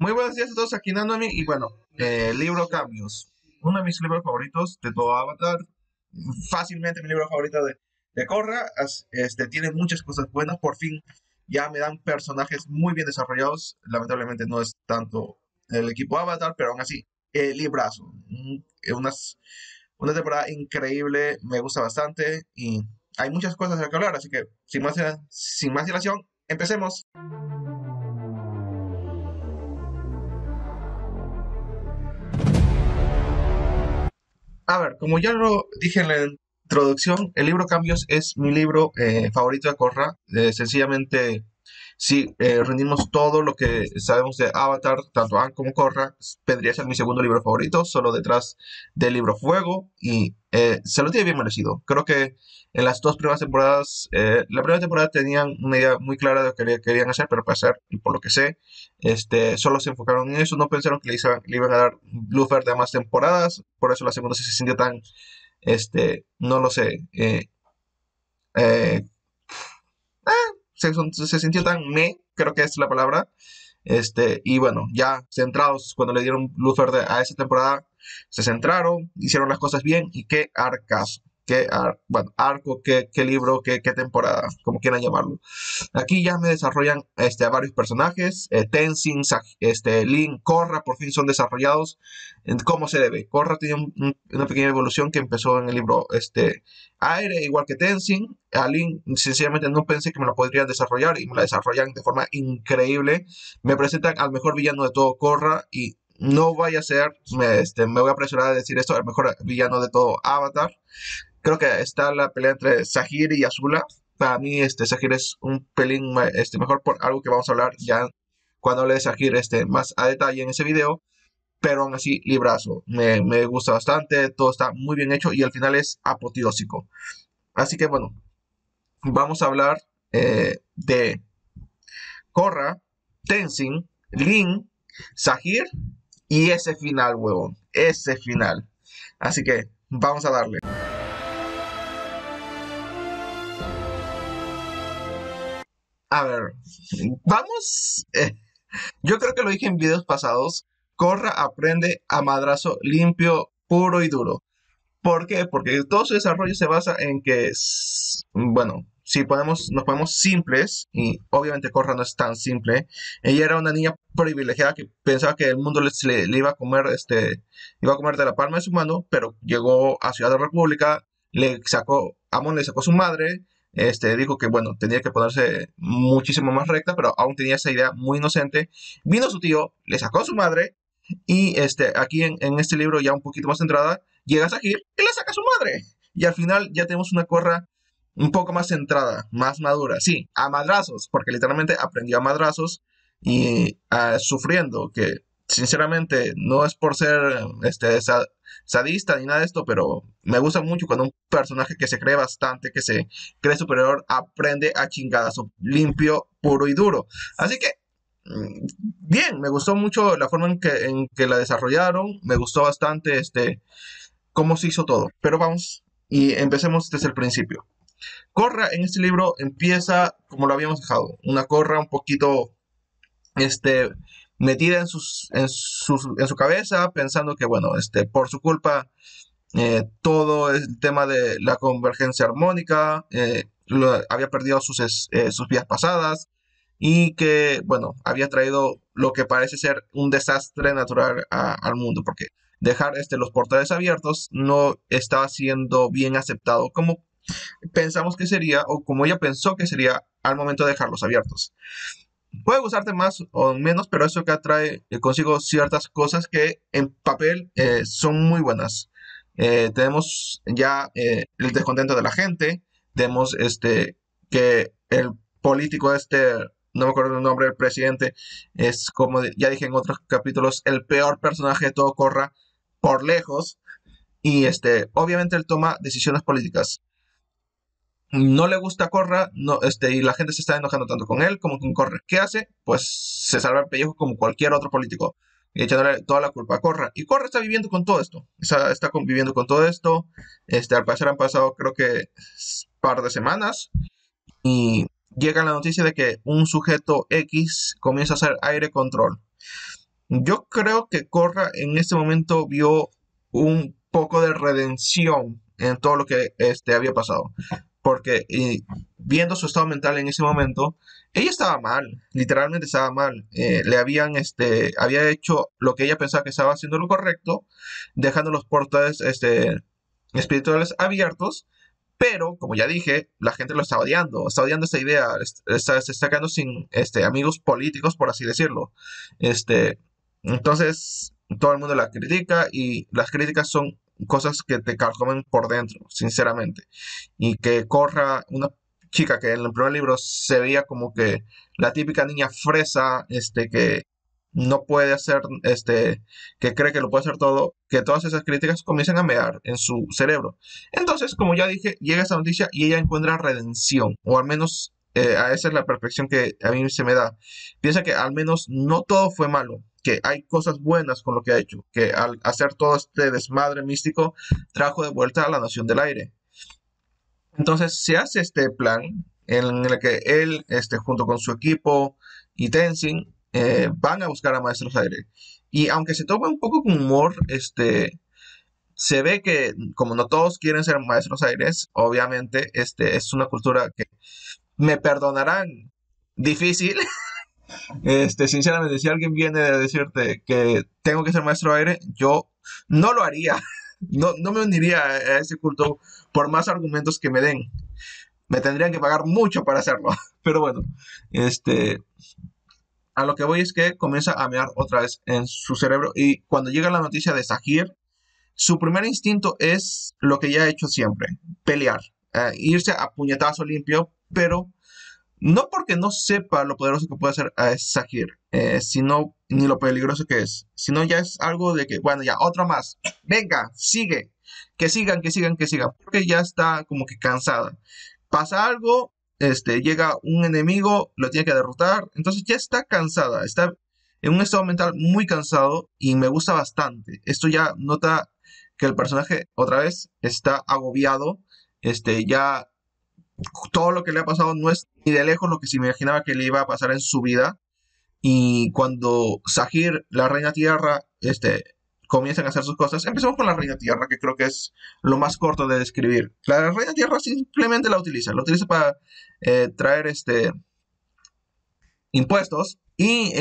Muy buenos días a todos, aquí Nanomi. Y bueno, libro Cambios. Uno de mis libros favoritos de todo Avatar. Fácilmente mi libro favorito de Korra. Tiene muchas cosas buenas. Por fin ya me dan personajes muy bien desarrollados. Lamentablemente no es tanto el equipo Avatar, pero aún así, librazo. Una temporada increíble, me gusta bastante. Y hay muchas cosas de las que hablar. Así que sin más dilación, empecemos. A ver, como ya lo dije en la introducción, el libro Cambios es mi libro favorito de Korra. Sencillamente, si reunimos todo lo que sabemos de Avatar, tanto Aang como Korra, vendría a ser mi segundo libro favorito, solo detrás del libro Fuego, y se lo tiene bien merecido. Creo que en las dos primeras temporadas, la primera temporada tenían una idea muy clara de lo que querían hacer, pero para hacer, y por lo que sé, solo se enfocaron en eso, no pensaron que le iban a dar luz verde a más temporadas, por eso la segunda se sintió tan, no lo sé, eh, se sintió tan creo que es la palabra. Y bueno, ya centrados, cuando le dieron luz verde a esa temporada, se centraron, hicieron las cosas bien y qué arcazo. Bueno, arco, qué libro, qué temporada, como quieran llamarlo. Aquí ya me desarrollan a varios personajes. Tenzin, Lin, Korra, por fin son desarrollados como se debe. Korra tiene una pequeña evolución que empezó en el libro Aire, igual que Tenzin. A Lin, sencillamente no pensé que me la podrían desarrollar y me la desarrollan de forma increíble. Me presentan al mejor villano de todo Korra y no vaya a ser, me voy a apresurar a decir esto, el mejor villano de todo Avatar. Creo que está la pelea entre Sahir y Azula. Para mí, Sahir es un pelín mejor por algo que vamos a hablar ya cuando hable de Sahir más a detalle en ese video. Pero aún así, librazo. Me gusta bastante, todo está muy bien hecho y al final es apoteósico. Así que bueno, vamos a hablar de Korra, Tenzin, Lin, Sahir y ese final, huevón. Ese final. Así que vamos a darle. A ver, vamos. Yo creo que lo dije en videos pasados. Korra aprende a madrazo limpio, puro y duro. ¿Por qué? Porque todo su desarrollo se basa en que, bueno, si nos ponemos simples, y obviamente Korra no es tan simple, ella era una niña privilegiada que pensaba que el mundo le iba a comer, iba a comer de la palma de su mano, pero llegó a Ciudad de la República, Amon le sacó su madre, dijo que, bueno, tenía que ponerse muchísimo más recta, pero aún tenía esa idea muy inocente. Vino su tío, le sacó a su madre, y aquí en este libro, ya un poquito más centrada, llega Sahir y le saca a su madre. Y al final ya tenemos una Korra un poco más centrada, más madura. Sí, a madrazos, porque literalmente aprendió a madrazos y sufriendo, que sinceramente no es por ser sadista ni nada de esto, pero me gusta mucho cuando un personaje que se cree bastante, que se cree superior, aprende a chingadazo, limpio, puro y duro. Así que bien, me gustó mucho la forma en que la desarrollaron, me gustó bastante cómo se hizo todo. Pero vamos y empecemos desde el principio. Korra en este libro empieza como lo habíamos dejado, una Korra un poquito este, metida en su cabeza, pensando que, bueno, por su culpa, todo el tema de la convergencia armónica, había perdido sus vidas pasadas y que, bueno, había traído lo que parece ser un desastre natural al mundo, porque dejar los portales abiertos no estaba siendo bien aceptado como pensamos que sería o como ella pensó que sería al momento de dejarlos abiertos. Puede gustarte más o menos, pero eso que atrae consigo ciertas cosas que en papel son muy buenas. Tenemos ya el descontento de la gente, tenemos que el político no me acuerdo el nombre del presidente, es como ya dije en otros capítulos, el peor personaje de todo Corra por lejos, y obviamente él toma decisiones políticas. No le gusta a Corra, no, y la gente se está enojando tanto con él como con Corra. ¿Qué hace? Pues se salva el pellejo como cualquier otro político, echándole toda la culpa a Corra. Y Corra está viviendo con todo esto, está conviviendo con todo esto. Al parecer han pasado, creo que, par de semanas, y llega la noticia de que un sujeto X comienza a hacer aire control. Yo creo que Korra en este momento vio un poco de redención en todo lo que había pasado. Porque viendo su estado mental en ese momento, ella estaba mal, literalmente estaba mal. Había hecho lo que ella pensaba que estaba haciendo lo correcto, dejando los portales espirituales abiertos, pero, como ya dije, la gente lo está odiando esta idea, se está quedando sin amigos políticos, por así decirlo. Este, entonces, todo el mundo la critica y las críticas son cosas que te carcomen por dentro, sinceramente. Y que Corra, una chica que en el primer libro se veía como que la típica niña fresa, que no puede hacer, que cree que lo puede hacer todo, que todas esas críticas comienzan a mear en su cerebro. Entonces, como ya dije, llega esa noticia y ella encuentra redención, o al menos a esa es la perfección que a mí se me da. Piensa que al menos no todo fue malo, que hay cosas buenas con lo que ha hecho, que al hacer todo este desmadre místico trajo de vuelta a la Nación del Aire. Entonces se hace este plan en el que él, junto con su equipo y Tenzin, van a buscar a Maestros Aire. Y aunque se toma un poco con humor, se ve que como no todos quieren ser Maestros Aires, obviamente es una cultura que me perdonarán difícil. Sinceramente, si alguien viene a decirte que tengo que ser maestro aire, yo no lo haría. No, no me uniría a ese culto por más argumentos que me den. Me tendrían que pagar mucho para hacerlo. Pero bueno, este, a lo que voy es que comienza a mear otra vez en su cerebro y cuando llega la noticia de Sahir, su primer instinto es lo que ya ha hecho siempre, pelear, irse a puñetazo limpio, pero no porque no sepa lo poderoso que puede ser Sahir, sino ni lo peligroso que es, sino ya es algo de que, bueno, ya, otro más, venga, sigue, que sigan, que sigan, que sigan, porque ya está como que cansada. Pasa algo, llega un enemigo, lo tiene que derrotar, entonces ya está cansada, está en un estado mental muy cansado y me gusta bastante. Esto ya nota que el personaje otra vez está agobiado, ya todo lo que le ha pasado no es ni de lejos lo que se imaginaba que le iba a pasar en su vida. Y cuando Sahir, la Reina Tierra, comienzan a hacer sus cosas, empezamos con la Reina Tierra, que creo que es lo más corto de describir. La Reina Tierra simplemente la utiliza para traer impuestos y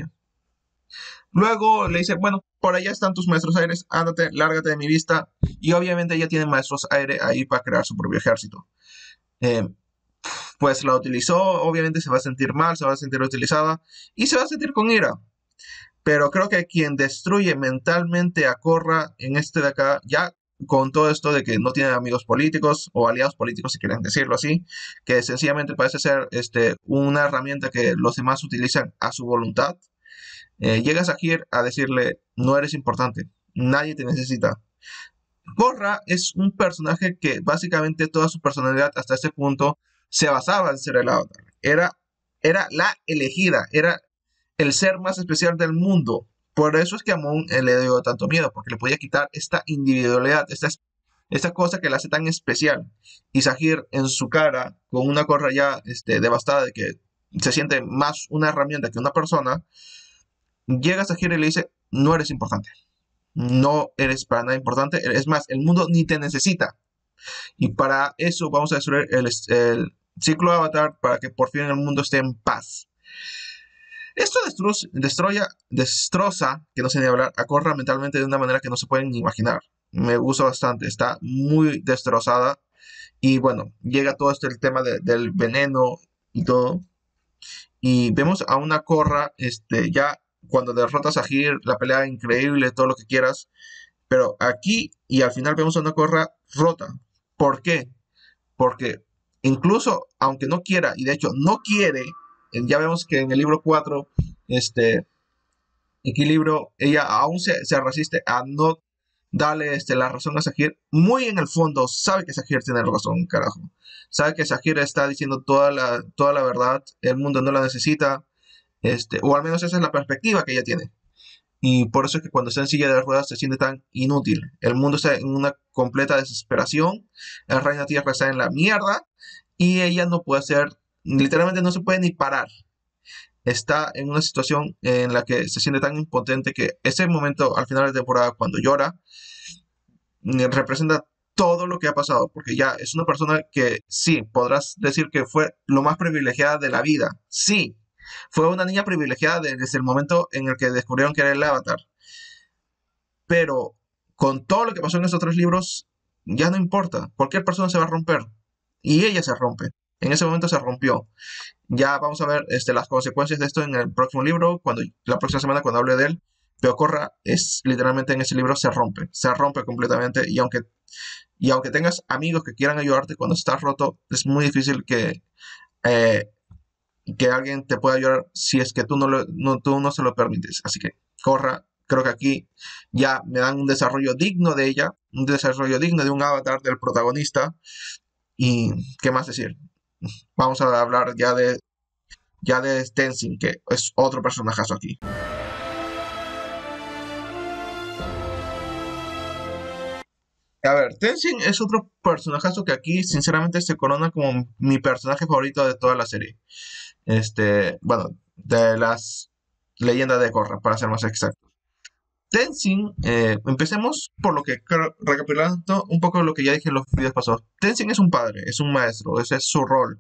luego le dice, bueno, por allá están tus maestros aires, ándate, lárgate de mi vista. Y obviamente ella tiene maestros aire ahí para crear su propio ejército. Eh, pues la utilizó, obviamente se va a sentir mal, se va a sentir utilizada y se va a sentir con ira. Pero creo que quien destruye mentalmente a Korra en este de acá, ya con todo esto de que no tiene amigos políticos o aliados políticos, si quieren decirlo así, que sencillamente parece ser una herramienta que los demás utilizan a su voluntad, llega Sahir a decirle, no eres importante, nadie te necesita. Korra es un personaje que básicamente toda su personalidad hasta este punto se basaba en ser el Avatar. Era la elegida, era el ser más especial del mundo. Por eso es que a Moon le dio tanto miedo, porque le podía quitar esta individualidad, esta cosa que la hace tan especial. Y Sahir en su cara, con una Korra ya devastada de que se siente más una herramienta que una persona, llega Sahir y le dice, no eres importante. No eres para nada importante. Es más, el mundo ni te necesita. Y para eso vamos a destruir el ciclo Avatar para que por fin el mundo esté en paz. Esto destroza, que no sé ni hablar, a Korra mentalmente de una manera que no se pueden ni imaginar. Me gusta bastante, está muy destrozada. Y bueno, llega todo el tema del veneno y todo. Y vemos a una Korra, ya cuando derrota a Sahir, la pelea increíble, todo lo que quieras. Pero aquí y al final vemos a una Korra rota. ¿Por qué? Porque incluso aunque no quiera, y de hecho no quiere, ya vemos que en el libro 4 Equilibrio, ella aún se resiste a no darle la razón a Sahir. Muy en el fondo sabe que Sahir tiene razón, carajo. Sabe que Sahir está diciendo toda la verdad, el mundo no la necesita, o al menos esa es la perspectiva que ella tiene. Y por eso es que cuando está en silla de ruedas se siente tan inútil. El mundo está en una completa desesperación. El Reino Tierra está en la mierda. Y ella no puede hacer, literalmente no se puede ni parar. está en una situación en la que se siente tan impotente que ese momento al final de temporada, cuando llora, representa todo lo que ha pasado, porque ya es una persona que sí, podrás decir que fue lo más privilegiada de la vida, sí, fue una niña privilegiada desde el momento en el que descubrieron que era el avatar, pero con todo lo que pasó en esos otros libros, ya no importa, cualquier persona se va a romper, y ella se rompe, en ese momento se rompió. Ya vamos a ver las consecuencias de esto en el próximo libro, la próxima semana cuando hable de él. Pero Corra es literalmente en ese libro se rompe completamente y aunque tengas amigos que quieran ayudarte cuando estás roto, es muy difícil eh, que alguien te pueda ayudar si es que tú no se lo permites. Así que Corra, creo que aquí ya me dan un desarrollo digno de ella, un desarrollo digno de un avatar del protagonista. Y qué más decir. Vamos a hablar ya de Tenzin, que es otro personajazo aquí. A ver, Tenzin es otro personajazo que aquí sinceramente se corona como mi personaje favorito de toda la serie. Bueno, de las leyendas de Korra, para ser más exacto. Tenzin, empecemos por lo que, recapitulando un poco lo que ya dije en los videos pasados. Tenzin es un padre, es un maestro, ese es su rol.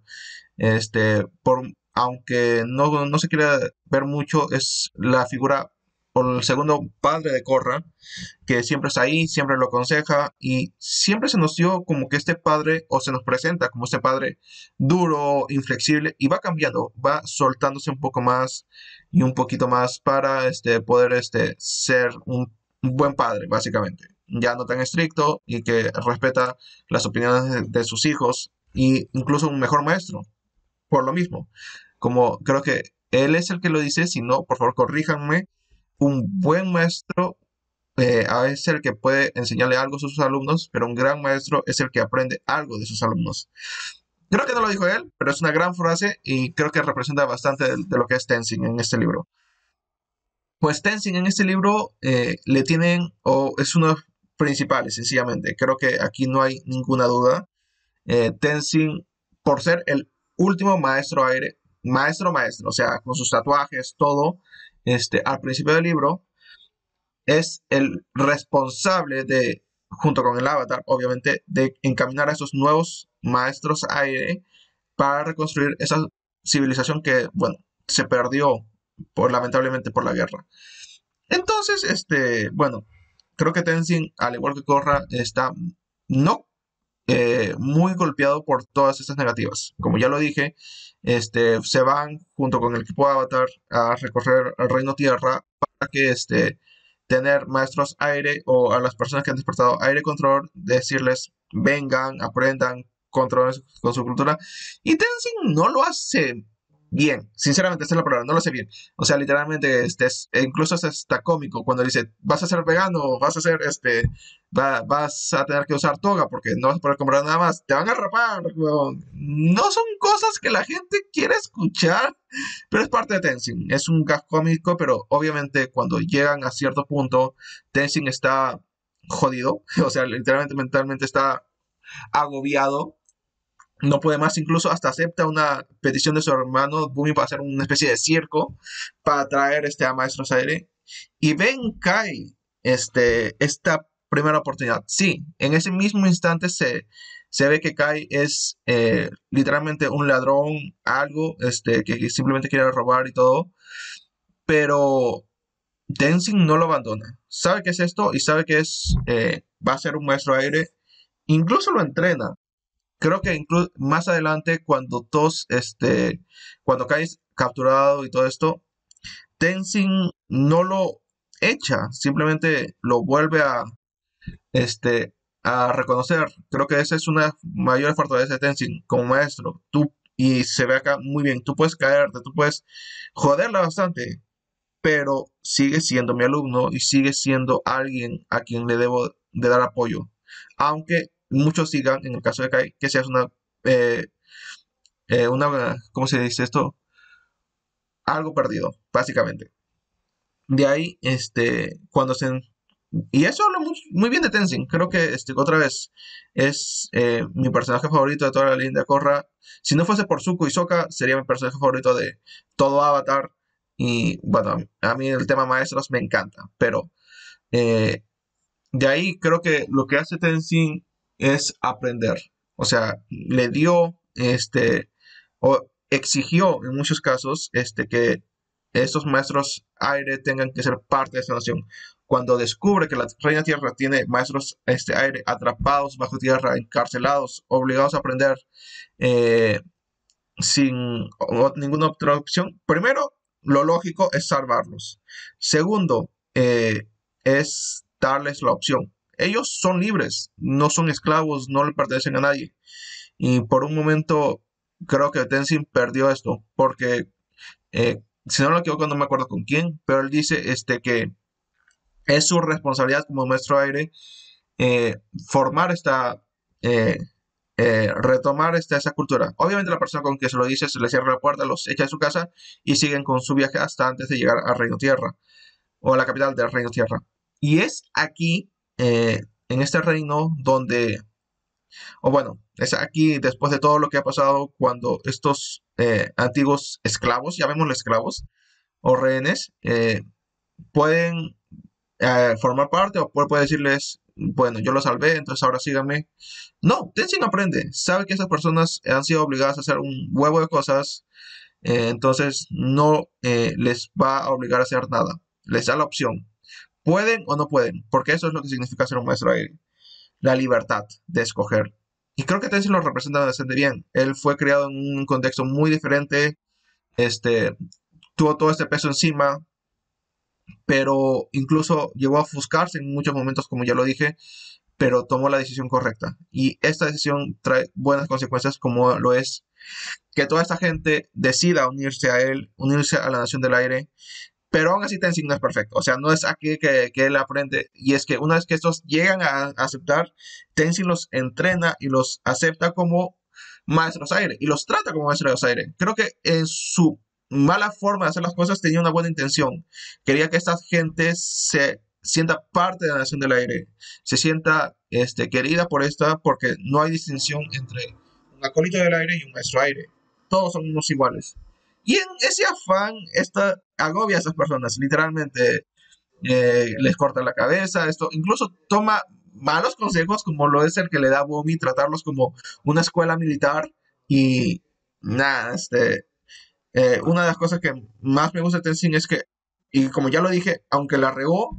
Aunque no se quiera ver mucho, es la figura por el segundo padre de Korra, que siempre está ahí, siempre lo aconseja y siempre se nos dio como que este padre, o se nos presenta como este padre duro, inflexible, y va cambiando, va soltándose un poco más y un poquito más para poder ser un buen padre, básicamente. Ya no tan estricto y que respeta las opiniones de sus hijos e incluso un mejor maestro, por lo mismo. Como creo que él es el que lo dice, si no, por favor corríjanme, un buen maestro es el que puede enseñarle algo a sus alumnos, pero un gran maestro es el que aprende algo de sus alumnos. Creo que no lo dijo él, pero es una gran frase y creo que representa bastante de lo que es Tenzin en este libro. Pues Tenzin en este libro le tienen, o es uno de los principales, sencillamente. Creo que aquí no hay ninguna duda. Tenzin, por ser el último maestro aire, maestro, o sea, con sus tatuajes, todo, al principio del libro, es el responsable de, junto con el avatar, obviamente, de encaminar a esos nuevos maestros aire para reconstruir esa civilización que, bueno, se perdió lamentablemente por la guerra. Entonces, bueno, creo que Tenzin, al igual que Korra, está no muy golpeado por todas estas negativas. Como ya lo dije, se van junto con el equipo de Avatar a recorrer el Reino Tierra para que tener maestros aire o a las personas que han despertado aire control, decirles vengan, aprendan, controlen con su cultura. Y Tenzin no lo hace bien, sinceramente, esta es la palabra, no lo hace bien. O sea, literalmente, incluso es hasta cómico cuando dice, vas a ser vegano, vas a ser, vas a tener que usar toga porque no vas a poder comprar nada más, te van a rapar, weón. No son cosas que la gente quiere escuchar, pero es parte de Tenzin. Es un gag cómico, pero obviamente cuando llegan a cierto punto, Tenzin está jodido, o sea, literalmente mentalmente está agobiado, no puede más, incluso hasta acepta una petición de su hermano Bumi para hacer una especie de circo para traer a Maestros Aire. Y Ben cae esta primera oportunidad. Sí, en ese mismo instante se ve que Kai es literalmente un ladrón, algo que simplemente quiere robar y todo, pero Tenzin no lo abandona. Sabe que es esto y sabe que va a ser un maestro aire. Incluso lo entrena. Creo que incluso más adelante, cuando Kai es capturado y todo esto, Tenzin no lo echa, simplemente lo vuelve este, a reconocer. Creo que esa es una mayor fortaleza de Tenzin como maestro. Y se ve acá muy bien, tú puedes caerte, tú puedes joderla bastante, pero sigue siendo mi alumno y sigue siendo alguien a quien le debo de dar apoyo. Aunque muchos digan, en el caso de Kai, que seas eh, ¿cómo se dice esto? Algo perdido, básicamente. De ahí, cuando se... Y eso habla muy bien de Tenzin. Creo que, otra vez, es mi personaje favorito de toda la línea de Korra. Si no fuese por Zuko y Sokka, sería mi personaje favorito de todo Avatar. Y bueno, a mí el tema maestros me encanta, pero eh, de ahí creo que lo que hace Tenzin es aprender. O sea, le dio o exigió en muchos casos que estos maestros aire tengan que ser parte de esta nación. Cuando descubre que la Reina Tierra tiene maestros aire atrapados bajo tierra, encarcelados, obligados a aprender eh, sin ninguna otra opción, primero, lo lógico es salvarlos. Segundo, es darles la opción. Ellos son libres, no son esclavos, no le pertenecen a nadie. Y por un momento creo que Tenzin perdió esto, porque si no me equivoco, no me acuerdo con quién, pero él dice que es su responsabilidad como maestro aire formar eh, retomar esa cultura. Obviamente la persona con que se lo dice se le cierra la puerta, los echa de su casa y siguen con su viaje hasta antes de llegar al Reino Tierra o a la capital del Reino Tierra. Y es aquí, en este reino, donde, o bueno, es aquí después de todo lo que ha pasado cuando estos antiguos esclavos, llamémosle esclavos o rehenes, pueden formar parte o puede decirles, bueno, yo lo salvé, entonces ahora síganme. No, Tenzin aprende, sabe que esas personas han sido obligadas a hacer un huevo de cosas, entonces no les va a obligar a hacer nada, les da la opción. Pueden o no pueden, porque eso es lo que significa ser un maestro aire, la libertad de escoger. Y creo que Tenzin lo representa bastante bien. Él fue criado en un contexto muy diferente, este, tuvo todo este peso encima, pero incluso llegó a ofuscarse en muchos momentos, como ya lo dije, pero tomó la decisión correcta. Y esta decisión trae buenas consecuencias, como lo es que toda esta gente decida unirse a él, unirse a la Nación del Aire, pero aún así Tenzin no es perfecto. O sea, no es aquí que él aprende. Y es que una vez que estos llegan a aceptar, Tenzin los entrena y los acepta como maestros aire y los trata como maestros aire. Creo que en su mala forma de hacer las cosas tenía una buena intención. Quería que esta gente se sienta parte de la Nación del Aire, se sienta querida por esta, porque no hay distinción entre un acólito del aire y un maestro aire. Todos son unos iguales. Y en ese afán, esta agobia a esas personas, literalmente les corta la cabeza, esto incluso toma malos consejos como lo es el que le da a Bumi, tratarlos como una escuela militar y nada, una de las cosas que más me gusta de Tenzin es que, y como ya lo dije, aunque la regó,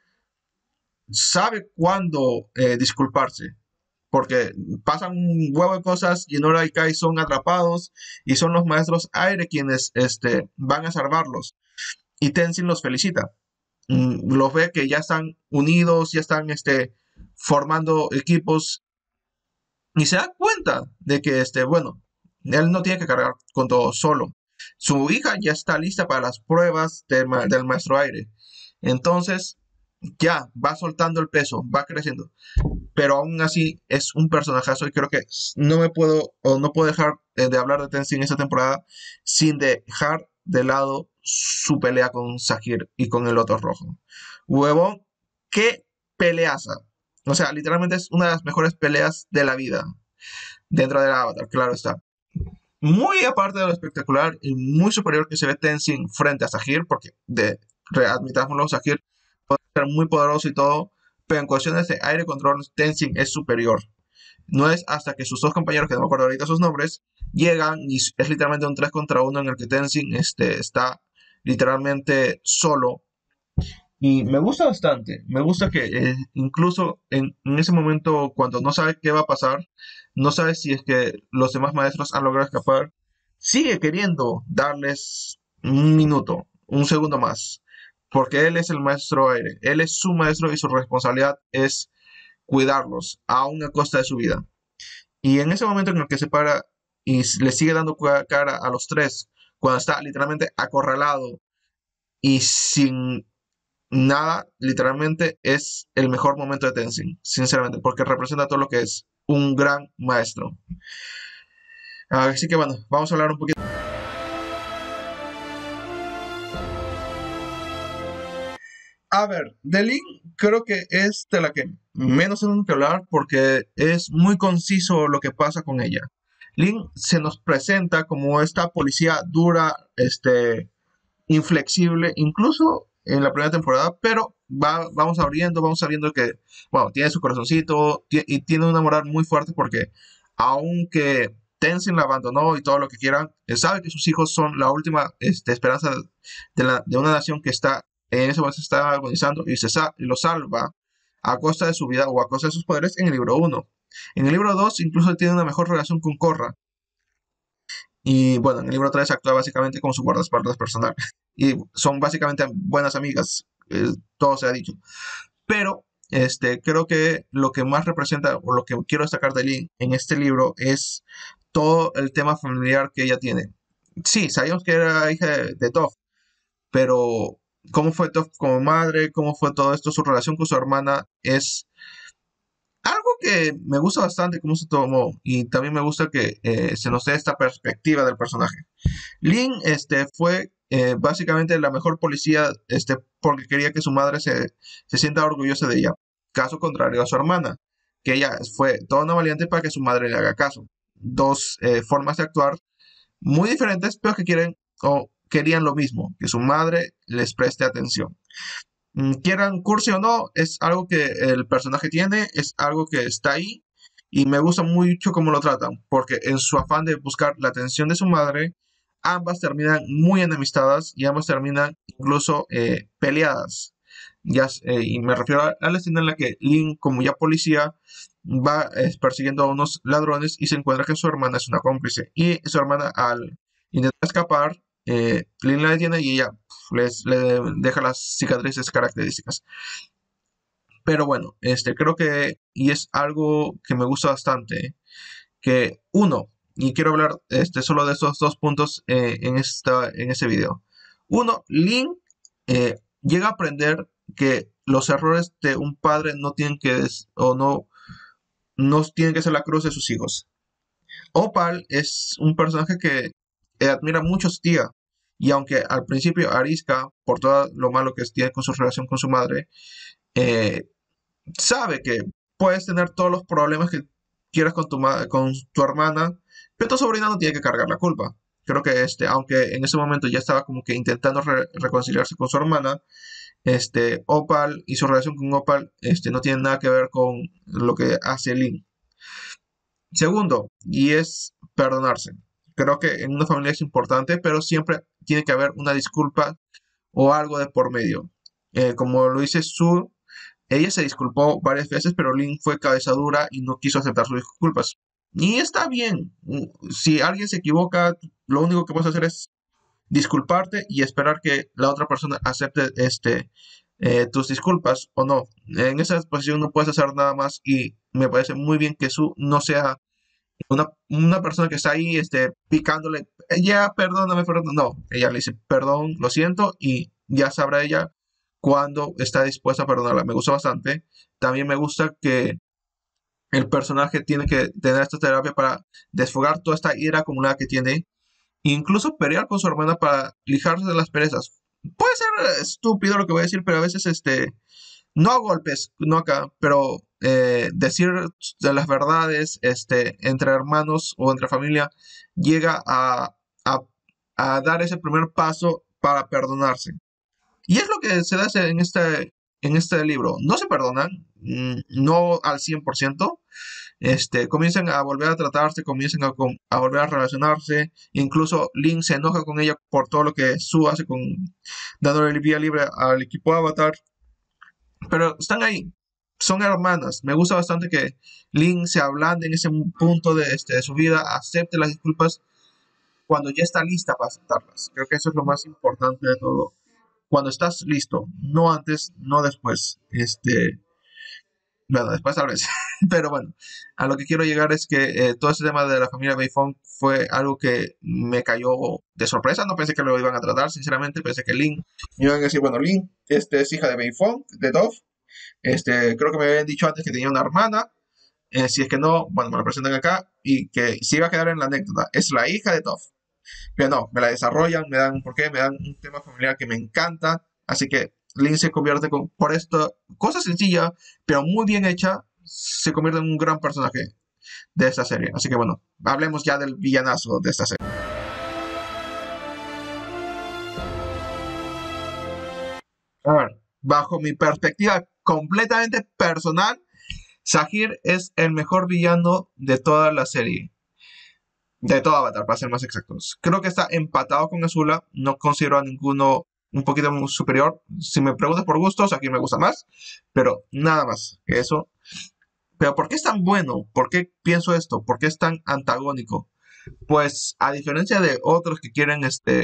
sabe cuándo disculparse, porque pasan un huevo de cosas y Nora y Kai son atrapados y son los maestros aire quienes van a salvarlos y Tenzin los felicita. Los ve que ya están unidos, ya están formando equipos y se da cuenta de que, bueno, él no tiene que cargar con todo solo. Su hija ya está lista para las pruebas del maestro aire. Entonces, ya va soltando el peso, va creciendo. Pero aún así es un personajazo y creo que no me puedo o no puedo dejar de hablar de Tenzin esta temporada sin dejar de lado su pelea con Sahir y con el Loto Rojo. Huevón, qué peleaza. O sea, literalmente es una de las mejores peleas de la vida dentro del Avatar, claro está. Muy aparte de lo espectacular y muy superior que se ve Tenzin frente a Sahir, porque admitámoslo, Sahir puede ser muy poderoso y todo, pero en cuestiones de aire control, Tenzin es superior. No es hasta que sus dos compañeros, que no me acuerdo ahorita sus nombres, llegan y es literalmente un 3 contra uno en el que Tenzin está literalmente solo. Y me gusta bastante, me gusta que incluso en ese momento cuando no sabe qué va a pasar, no sabe si es que los demás maestros han logrado escapar, sigue queriendo darles un minuto, un segundo más, porque él es el maestro aire, él es su maestro y su responsabilidad es cuidarlos, aún a costa de su vida. Y en ese momento en el que se para y le sigue dando cara a los tres, cuando está literalmente acorralado y sin nada, literalmente es el mejor momento de Tenzin, sinceramente, porque representa todo lo que es un gran maestro. Así que bueno, vamos a hablar un poquito. A ver, de Lin creo que es de la que menos tengo que hablar porque es muy conciso lo que pasa con ella. Lin se nos presenta como esta policía dura, inflexible, incluso en la primera temporada, pero vamos abriendo que, bueno, tiene su corazoncito y tiene una moral muy fuerte porque aunque Tenzin la abandonó y todo lo que quieran, él sabe que sus hijos son la última esperanza de una nación que está en ese momento está agonizando y lo salva a costa de su vida o a costa de sus poderes en el libro uno. En el libro 2 incluso tiene una mejor relación con Korra. Y bueno, en el libro 3 actúa básicamente como su guardaespaldas personal. Y son básicamente buenas amigas, todo se ha dicho. Pero creo que lo que más representa o lo que quiero destacar de Lin en este libro es todo el tema familiar que ella tiene. Sí, sabíamos que era hija de Toph, pero cómo fue Toph como madre, cómo fue todo esto, su relación con su hermana es algo que me gusta bastante cómo se tomó y también me gusta que se nos dé esta perspectiva del personaje. Lin fue básicamente la mejor policía porque quería que su madre se sienta orgullosa de ella. Caso contrario a su hermana, que ella fue toda una valiente para que su madre le haga caso. Dos formas de actuar muy diferentes, pero que quieren o querían lo mismo, que su madre les preste atención. Quieran cursi o no, es algo que el personaje tiene, es algo que está ahí y me gusta mucho cómo lo tratan, porque en su afán de buscar la atención de su madre, ambas terminan muy enemistadas y ambas terminan incluso peleadas. Y me refiero a la escena en la que Lin, como ya policía, va persiguiendo a unos ladrones y se encuentra que su hermana es una cómplice. Y su hermana, al intentar escapar, Lin la detiene y ella le deja las cicatrices características. Pero bueno, creo que, y es algo que me gusta bastante, que uno, y quiero hablar solo de estos dos puntos en este video. Uno, Lin llega a aprender que los errores de un padre no tienen que, o no tienen que ser la cruz de sus hijos. Opal es un personaje que admira mucho a su tía. Y aunque al principio Ariska, por todo lo malo que tiene con su relación con su madre, eh, sabe que puedes tener todos los problemas que quieras con tu hermana, pero tu sobrina no tiene que cargar la culpa. Creo que aunque en ese momento ya estaba como que intentando reconciliarse con su hermana, Opal y su relación con Opal no tiene nada que ver con lo que hace Lin. Segundo, y es perdonarse. Creo que en una familia es importante, pero siempre tiene que haber una disculpa o algo de por medio. Como lo dice Su, ella se disculpó varias veces, pero Lin fue cabeza dura y no quiso aceptar sus disculpas. Y está bien. Si alguien se equivoca, lo único que puedes hacer es disculparte y esperar que la otra persona acepte tus disculpas o no. En esa posición no puedes hacer nada más y me parece muy bien que Su no sea una persona que está ahí picándole, ya, perdóname, perdón. No, ella le dice, perdón, lo siento, y ya sabrá ella cuando está dispuesta a perdonarla. Me gusta bastante. También me gusta que el personaje tiene que tener esta terapia para desfogar toda esta ira acumulada que tiene, e incluso pelear con su hermana para lijarse de las perezas. Puede ser estúpido lo que voy a decir, pero a veces no a golpes, no acá, pero decir de las verdades entre hermanos o entre familia llega a, a dar ese primer paso para perdonarse. Y es lo que se hace en este libro. No se perdonan, no al 100%. Comienzan a volver a tratarse, comienzan a volver a relacionarse. Incluso Lin se enoja con ella por todo lo que Su hace dándole vía libre al equipo Avatar. Pero están ahí, son hermanas. Me gusta bastante que Lin se ablande en ese punto de su vida, acepte las disculpas cuando ya está lista para aceptarlas. Creo que eso es lo más importante de todo. Cuando estás listo, no antes, no después. Bueno, después tal vez. Pero bueno, a lo que quiero llegar es que todo ese tema de la familia Beifong fue algo que me cayó de sorpresa. No pensé que lo iban a tratar, sinceramente. Pensé que Lin iban a decir, bueno, Lin es hija de Beifong, de Toph. Creo que me habían dicho antes que tenía una hermana. Si es que no, bueno, me lo presentan acá. Y que si iba a quedar en la anécdota, es la hija de Toph. Pero no, me la desarrollan, me dan un porqué, me dan un tema familiar que me encanta. Así que Lin se convierte por esta cosa sencilla, pero muy bien hecha, se convierte en un gran personaje de esta serie. Así que bueno, hablemos ya del villanazo de esta serie. bajo mi perspectiva completamente personal, Sahir es el mejor villano de toda la serie. De todo Avatar, para ser más exactos. Creo que está empatado con Azula. No considero a ninguno un poquito superior. Si me preguntas por gustos, aquí me gusta más. Pero nada más que eso. Pero ¿por qué es tan bueno? ¿Por qué pienso esto? ¿Por qué es tan antagónico? Pues a diferencia de otros que quieren,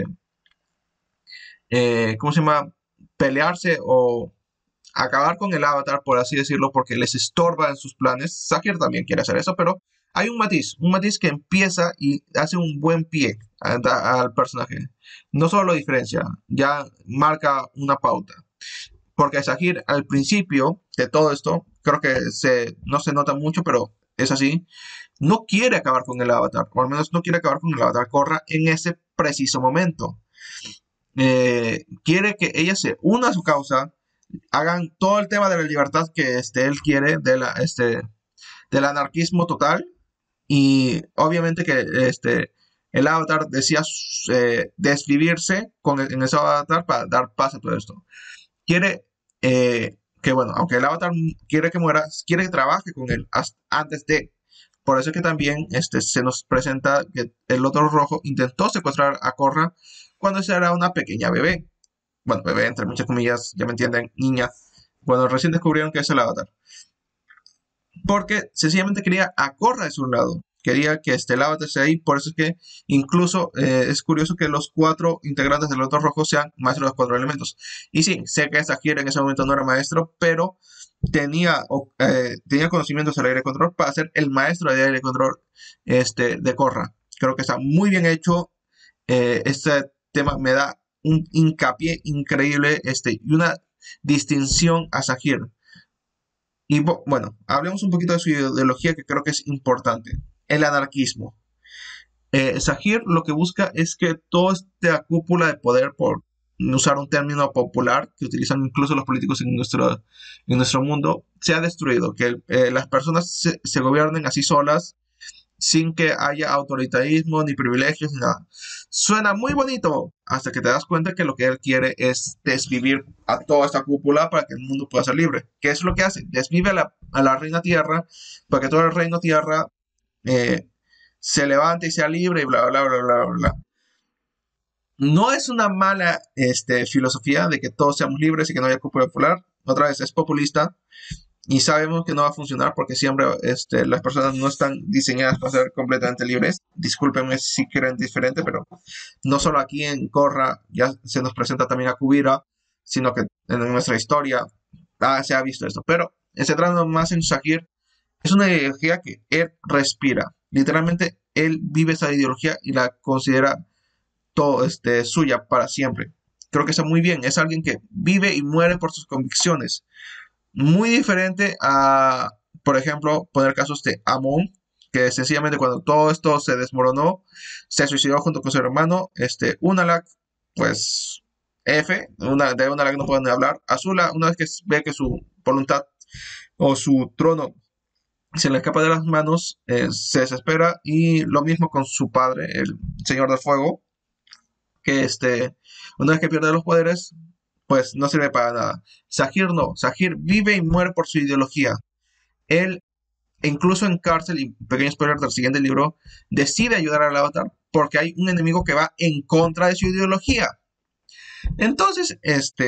¿cómo se llama? Pelearse o acabar con el avatar, por así decirlo, porque les estorba en sus planes. Sakir también quiere hacer eso, pero hay un matiz que empieza y hace un buen pie al personaje. No solo lo diferencia, ya marca una pauta. Porque Sakir al principio de todo esto, creo que no se nota mucho, pero es así, no quiere acabar con el avatar, o al menos no quiere acabar con el avatar Korra en ese preciso momento. Quiere que ella se una a su causa, hagan todo el tema de la libertad que él quiere, del anarquismo total, y obviamente que el avatar decía desvivirse en ese avatar para dar paz a todo esto. Quiere que, bueno, aunque el avatar quiere que muera, quiere que trabaje con él antes de. Por eso es que también se nos presenta que el Loto Rojo intentó secuestrar a Korra cuando ella era una pequeña bebé. Bueno, bebé entre muchas comillas, ya me entienden, niña. Bueno, recién descubrieron que es el avatar. Porque sencillamente quería a Korra de su lado. Quería que el avatar esté ahí. Por eso es que incluso es curioso que los 4 integrantes del Loto Rojo sean maestros de los 4 elementos. Y sí, sé que Sahir en ese momento no era maestro, pero tenía conocimientos del aire control para ser el maestro de aire control de Korra. Creo que está muy bien hecho. Este tema me da un hincapié increíble y una distinción a Sahir. Y bueno, hablemos un poquito de su ideología que creo que es importante. El anarquismo. Sahir lo que busca es que toda esta cúpula de poder, por usar un término popular que utilizan incluso los políticos en nuestro mundo, sea destruido. Que las personas se gobiernen así solas sin que haya autoritarismo, ni privilegios, ni nada. Suena muy bonito hasta que te das cuenta que lo que él quiere es desvivir a toda esta cúpula para que el mundo pueda ser libre. ¿Qué es lo que hace? Desvive a la reina tierra para que todo el reino tierra eh, se levante y sea libre y bla, bla, bla, bla, bla. No es una mala filosofía de que todos seamos libres y que no haya cúpula popular. Otra vez es populista, y sabemos que no va a funcionar porque siempre las personas no están diseñadas para ser completamente libres. Discúlpenme si creen diferente, pero no solo aquí en Korra ya se nos presenta también a Kuvira, sino que en nuestra historia se ha visto esto. Pero centrando más en Sahir, es una ideología que él respira. Literalmente, él vive esa ideología y la considera todo, suya para siempre. Creo que está muy bien. Es alguien que vive y muere por sus convicciones. Muy diferente a, por ejemplo, poner casos de Amon, que sencillamente cuando todo esto se desmoronó, se suicidó junto con su hermano, Unalaq, pues de Unalaq no pueden hablar. Azula, una vez que ve que su voluntad o su trono se le escapa de las manos, se desespera, y lo mismo con su padre, el Señor del Fuego, que una vez que pierde los poderes, pues no sirve para nada. Sahir no, Sahir vive y muere por su ideología. Él, incluso en cárcel, y pequeño spoiler del siguiente libro, decide ayudar al avatar porque hay un enemigo que va en contra de su ideología. Entonces,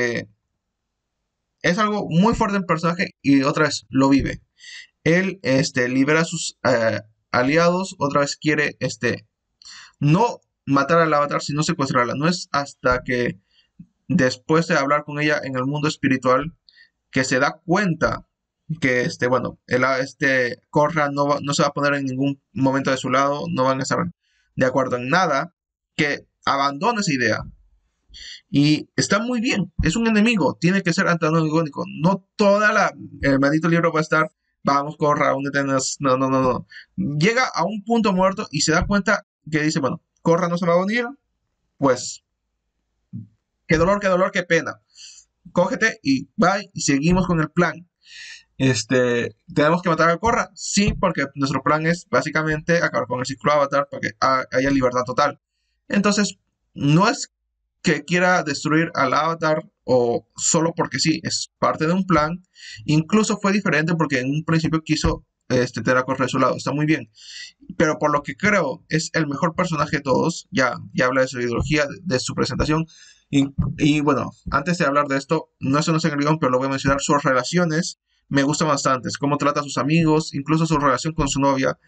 es algo muy fuerte en el personaje y otra vez lo vive. Él libera a sus aliados, otra vez quiere no matar al avatar, sino secuestrarla. No es hasta que después de hablar con ella en el mundo espiritual que se da cuenta que bueno, Korra no se va a poner en ningún momento de su lado, no van a estar de acuerdo en nada, que abandone esa idea. Y está muy bien, es un enemigo, tiene que ser antagónico. No el maldito libro va a estar, vamos, Korra, únetenos. No, no, no, no. Llega a un punto muerto y se da cuenta que dice, bueno, Korra no se va a unir, pues qué dolor, qué pena. Cógete y bye, y seguimos con el plan. ¿Tenemos que matar a Korra? Sí, porque nuestro plan es básicamente acabar con el ciclo Avatar para que haya libertad total. Entonces, no es que quiera destruir al Avatar o solo porque sí, es parte de un plan. Incluso fue diferente porque en un principio quiso tener a Korra de su lado, está muy bien. Pero por lo que creo es el mejor personaje de todos, ya habla de su ideología, de su presentación. Y bueno, antes de hablar de esto, no eso no es en el guión, pero lo voy a mencionar, sus relaciones me gustan bastante, cómo trata a sus amigos, incluso su relación con su novia,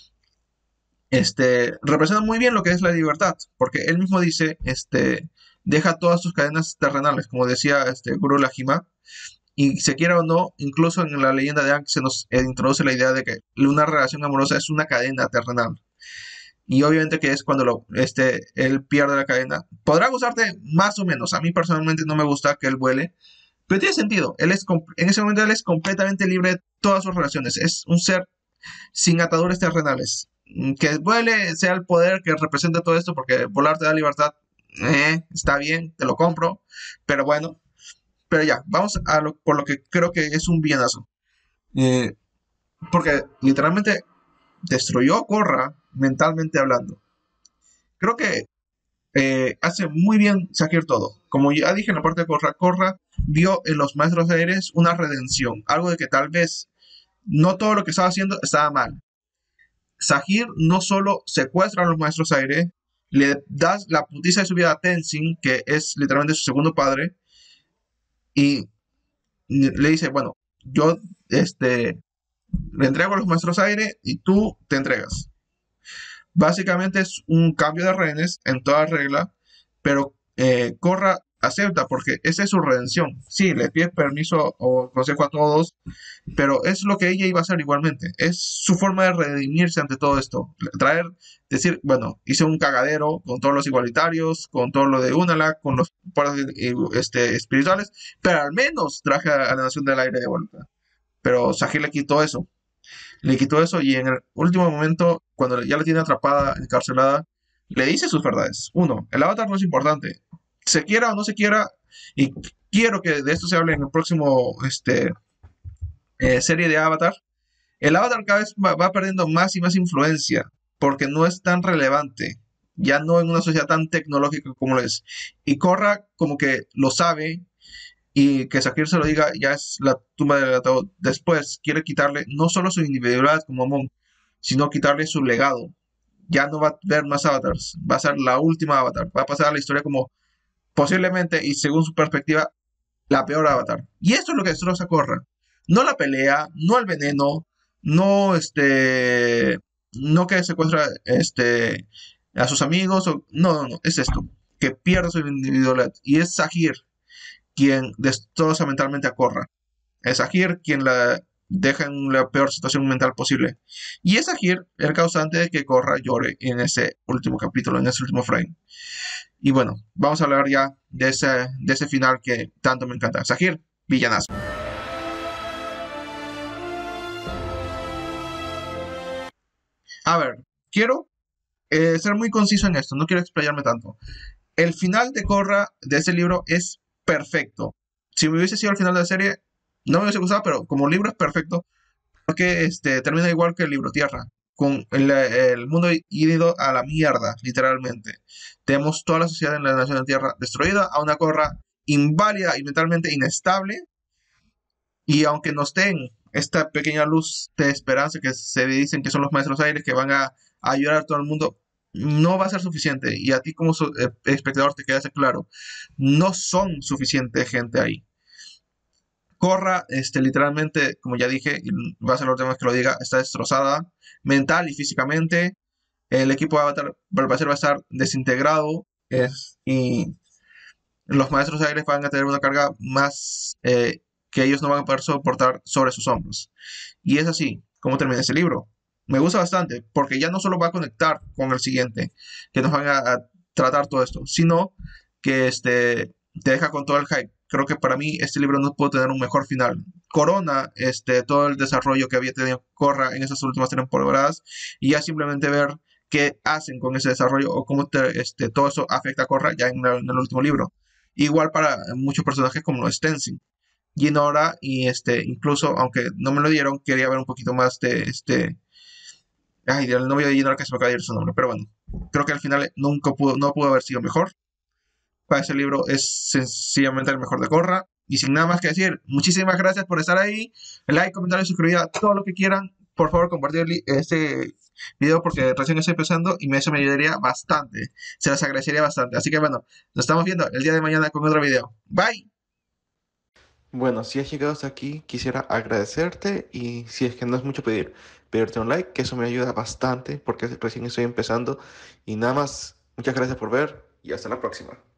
representa muy bien lo que es la libertad, porque él mismo dice, deja todas sus cadenas terrenales, como decía Guru Lahima, y se quiera o no, incluso en la leyenda de Aang se nos introduce la idea de que una relación amorosa es una cadena terrenal. Y obviamente que es cuando él pierde la cadena. Podrá gustarte más o menos. A mí personalmente no me gusta que él vuele. Pero tiene sentido. En ese momento él es completamente libre de todas sus relaciones. Es un ser sin ataduras terrenales. Que vuele sea el poder que representa todo esto, porque volar te da libertad. Está bien, te lo compro. Pero bueno, pero ya, vamos por lo que creo que es un villanazo. Eh, porque literalmente destruyó a Korra mentalmente hablando. Creo que hace muy bien Sakir todo. Como ya dije en la parte de Korra, Korra vio en los maestros de aires una redención. Algo de que tal vez no todo lo que estaba haciendo estaba mal. Sahir no solo secuestra a los maestros aire, le da la putiza de su vida a Tenzin, que es literalmente su segundo padre, y le dice, bueno, yo le entrego a los maestros aire y tú te entregas. Básicamente es un cambio de rehenes en toda regla, pero Korra acepta porque esa es su redención. Sí, le pide permiso o consejo a todos, pero es lo que ella iba a hacer igualmente. Es su forma de redimirse ante todo esto. Decir, bueno, hice un cagadero con todos los igualitarios, con todo lo de Unalaq, con los poderes espirituales, pero al menos traje a la Nación del Aire de vuelta. Pero Sahir le quitó eso y en el último momento, cuando ya la tiene atrapada, encarcelada, le dice sus verdades. Uno, el avatar no es importante. Se quiera o no se quiera, y quiero que de esto se hable en el próximo serie de Avatar. El avatar cada vez va perdiendo más y más influencia porque no es tan relevante. Ya no en una sociedad tan tecnológica como lo es. Y Korra como que lo sabe y que Sakir se lo diga ya es la tumba del ataúd. Después quiere quitarle no solo su individualidad como Mon, sino quitarle su legado. Ya no va a ver más avatars, va a ser la última avatar, va a pasar a la historia como posiblemente y según su perspectiva la peor avatar. Y esto es lo que destroza Korra. No la pelea, no el veneno, no no que secuestra a sus amigos, no, es esto, que pierde su individualidad. Y es Sahir quien destroza mentalmente a Korra. Es Sahir quien la deja en la peor situación mental posible. Y es Sahir el causante de que Korra llore en ese último capítulo, en ese último frame. Y bueno, vamos a hablar ya de ese final que tanto me encanta. Sahir, villanazo. A ver, quiero ser muy conciso en esto, no quiero explayarme tanto. El final de Korra de ese libro es perfecto. Si me hubiese sido el final de la serie, no me hubiese gustado, pero como libro es perfecto, porque termina igual que el libro Tierra, con el mundo ido a la mierda, literalmente. Tenemos toda la sociedad en la Nación de Tierra destruida, a una Korra inválida y mentalmente inestable, y aunque nos den esta pequeña luz de esperanza que se dicen que son los maestros aires que van a ayudar a todo el mundo, no va a ser suficiente. Y a ti como espectador te queda claro, no son suficiente gente ahí. Corra, literalmente, como ya dije, y va a ser los temas que lo diga, está destrozada mental y físicamente. El equipo de Avatar al parecer va a estar desintegrado y los maestros de aire van a tener una carga más que ellos no van a poder soportar sobre sus hombros. Y es así como termina ese libro. Me gusta bastante porque ya no solo va a conectar con el siguiente, que nos van a tratar todo esto, sino que te deja con todo el hype. Creo que para mí este libro no pudo tener un mejor final. Corona todo el desarrollo que había tenido Korra en esas últimas temporadas y ya simplemente ver qué hacen con ese desarrollo o cómo todo eso afecta a Korra ya en el último libro. Igual para muchos personajes como lo es Tenzin. Ginora y incluso, aunque no me lo dieron, quería ver un poquito más de ay, del novio de Ginora que se me acaba de ir su nombre, pero bueno, creo que al final no pudo haber sido mejor. para ese libro es sencillamente el mejor de Corra. Y sin nada más que decir, muchísimas gracias por estar ahí. Like, comentario, suscribir, todo lo que quieran. Por favor, compartir este video porque recién estoy empezando y eso me ayudaría bastante. Se los agradecería bastante. Así que bueno, nos estamos viendo el día de mañana con otro video. Bye. Bueno, si has llegado hasta aquí, quisiera agradecerte y si es que no es mucho pedirte un like, que eso me ayuda bastante porque recién estoy empezando. Y nada más, muchas gracias por ver y hasta la próxima.